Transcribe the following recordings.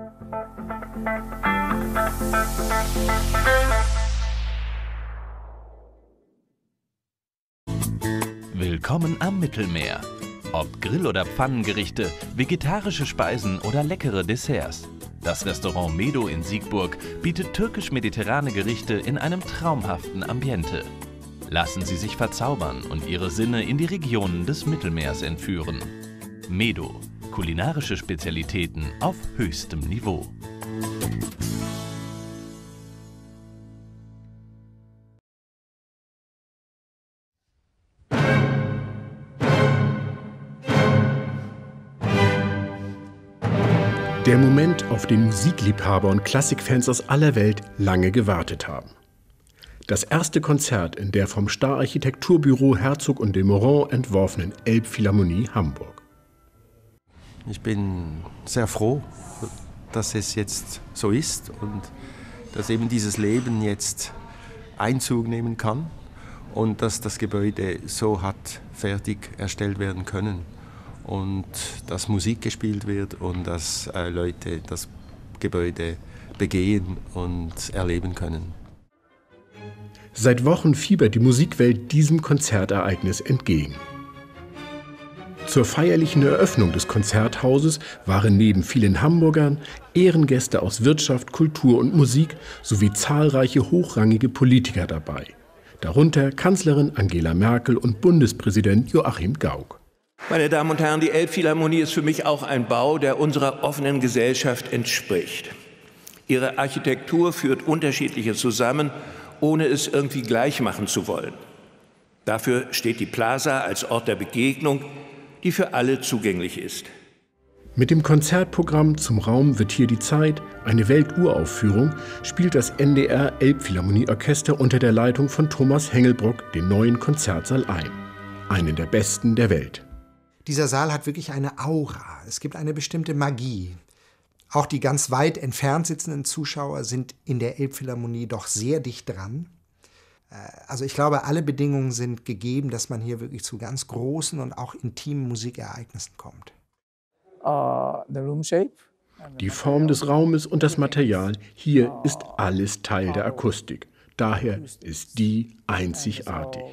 Willkommen am Mittelmeer. Ob Grill- oder Pfannengerichte, vegetarische Speisen oder leckere Desserts. Das Restaurant Medo in Siegburg bietet türkisch-mediterrane Gerichte in einem traumhaften Ambiente. Lassen Sie sich verzaubern und Ihre Sinne in die Regionen des Mittelmeers entführen. Medo, kulinarische Spezialitäten auf höchstem Niveau. Der Moment, auf den Musikliebhaber und Klassikfans aus aller Welt lange gewartet haben. Das erste Konzert in der vom Star-Architekturbüro Herzog und de Meuron entworfenen Elbphilharmonie Hamburg. Ich bin sehr froh, dass es jetzt so ist und dass eben dieses Leben jetzt Einzug nehmen kann und dass das Gebäude so hat fertig erstellt werden können. Und dass Musik gespielt wird und dass Leute das Gebäude begehen und erleben können. Seit Wochen fiebert die Musikwelt diesem Konzertereignis entgegen. Zur feierlichen Eröffnung des Konzerthauses waren neben vielen Hamburgern Ehrengäste aus Wirtschaft, Kultur und Musik sowie zahlreiche hochrangige Politiker dabei. Darunter Kanzlerin Angela Merkel und Bundespräsident Joachim Gauck. Meine Damen und Herren, die Elbphilharmonie ist für mich auch ein Bau, der unserer offenen Gesellschaft entspricht. Ihre Architektur führt Unterschiedliche zusammen, ohne es irgendwie gleich machen zu wollen. Dafür steht die Plaza als Ort der Begegnung, die für alle zugänglich ist. Mit dem Konzertprogramm Zum Raum wird hier die Zeit, eine Welturaufführung, spielt das NDR Elbphilharmonieorchester unter der Leitung von Thomas Hengelbrock den neuen Konzertsaal ein. Einen der besten der Welt. Dieser Saal hat wirklich eine Aura. Es gibt eine bestimmte Magie. Auch die ganz weit entfernt sitzenden Zuschauer sind in der Elbphilharmonie doch sehr dicht dran. Also ich glaube, alle Bedingungen sind gegeben, dass man hier wirklich zu ganz großen und auch intimen Musikereignissen kommt. Die Form des Raumes und das Material, hier ist alles Teil der Akustik. Daher ist die einzigartig.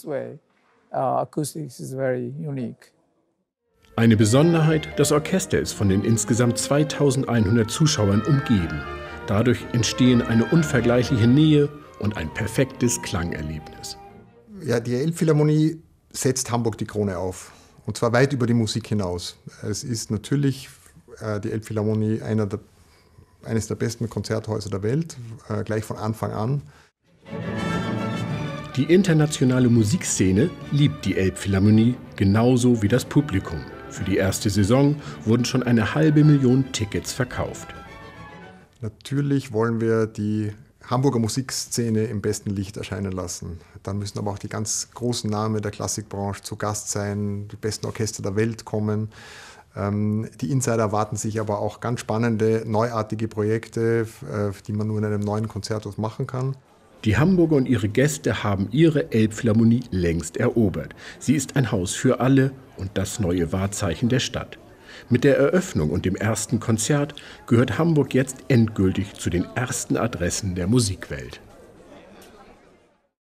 Eine Besonderheit, das Orchester ist von den insgesamt 2100 Zuschauern umgeben. Dadurch entstehen eine unvergleichliche Nähe und ein perfektes Klangerlebnis. Ja, die Elbphilharmonie setzt Hamburg die Krone auf. Und zwar weit über die Musik hinaus. Es ist natürlich die Elbphilharmonie eines der besten Konzerthäuser der Welt, gleich von Anfang an. Die internationale Musikszene liebt die Elbphilharmonie genauso wie das Publikum. Für die erste Saison wurden schon 500.000 Tickets verkauft. Natürlich wollen wir die Hamburger Musikszene im besten Licht erscheinen lassen. Dann müssen aber auch die ganz großen Namen der Klassikbranche zu Gast sein, die besten Orchester der Welt kommen. Die Insider erwarten sich aber auch ganz spannende, neuartige Projekte, die man nur in einem neuen Konzerthaus machen kann. Die Hamburger und ihre Gäste haben ihre Elbphilharmonie längst erobert. Sie ist ein Haus für alle und das neue Wahrzeichen der Stadt. Mit der Eröffnung und dem ersten Konzert gehört Hamburg jetzt endgültig zu den ersten Adressen der Musikwelt.